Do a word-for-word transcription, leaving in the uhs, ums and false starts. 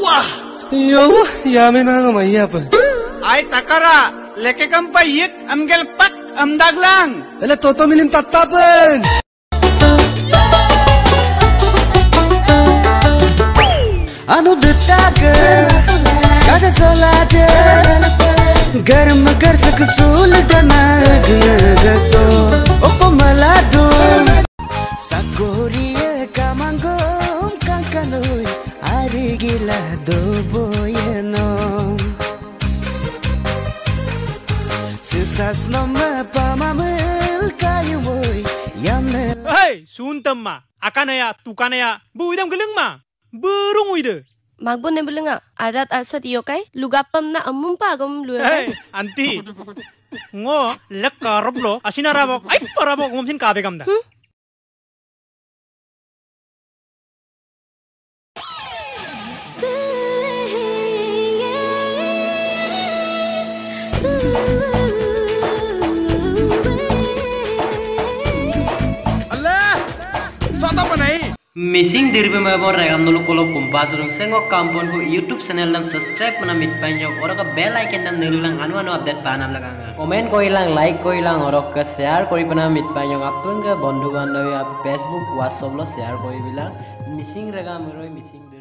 Yo, ya me mga maya pa. Ay takara, leke kam pa yik amgel pak amdaglang. Ala toto milim tatapan. Anu betaga, kada solade, garam gar saksul danag nagato, opo malado. Sakoriye kamangom kankanoy, arigila doboyeno. Sisas nama pamamil kayumoy, yamne. Hey, suntamma, akanaya, tukanaya, buidam geleng ma, burung uide. Magbon ne belenga, arat arsat yokai, lugapam na amum pagam lu. Hey, anti, ngo lekka roblo, asina rabok, ay parabok ngomsin kabe kamda. Missing diri pe mabor regam nulu kolok kumpas urung sengok kampon ko YouTube channel nam subscribe mana mit panjok ora ka bell icon nam nilulang anu anu update panam laganga comment ko ilang like ko ilang orok ka share kori pana mit panjok apung ka bondhu bandawi ap Facebook WhatsApp lo share koi bilang missing regam roi missing